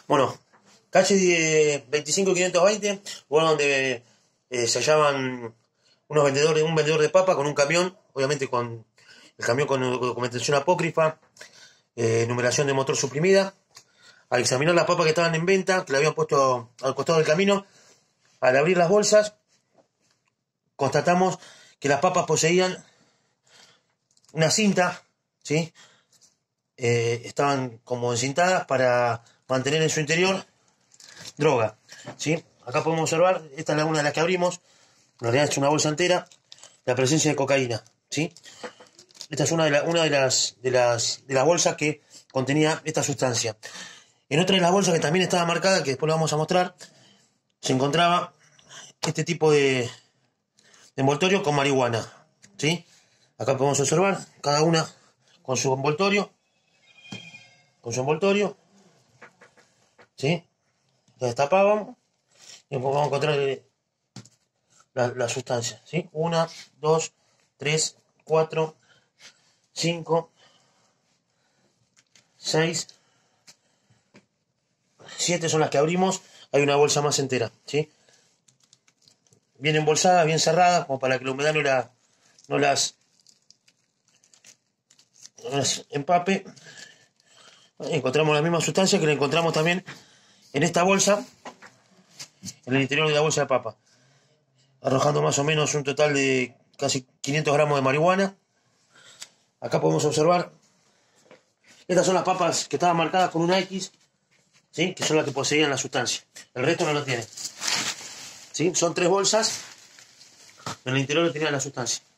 Bueno, calle 25.520, lugar donde se hallaban un vendedor de papa con un camión, obviamente con el camión con documentación apócrifa, numeración de motor suprimida. Al examinar las papas que estaban en venta, que le habían puesto al costado del camino, al abrir las bolsas, constatamos que las papas poseían una cinta, ¿sí? Estaban como encintadas para mantener en su interior droga, ¿sí? Acá podemos observar, esta es una de las que abrimos, en realidad es una bolsa entera, la presencia de cocaína, ¿sí? Esta es una de las bolsas que contenía esta sustancia. En otra de las bolsas que también estaba marcada, que después lo vamos a mostrar, se encontraba este tipo de envoltorio con marihuana, ¿sí? Acá podemos observar cada una con su envoltorio, ¿sí? La destapábamos y vamos a encontrar la sustancia, ¿sí? 1, 2, 3, 4, 5, 6, 7 son las que abrimos. Hay una bolsa más entera, ¿sí? Bien embolsadas, bien cerradas, como para que la humedad no las empape. Encontramos la misma sustancia que la encontramos también en esta bolsa, en el interior de la bolsa de papa, arrojando más o menos un total de casi 500 gramos de marihuana. Acá podemos observar, estas son las papas que estaban marcadas con una X, ¿sí? Que son las que poseían la sustancia. El resto no lo tiene, ¿sí? Son 3 bolsas, en el interior no tenían la sustancia.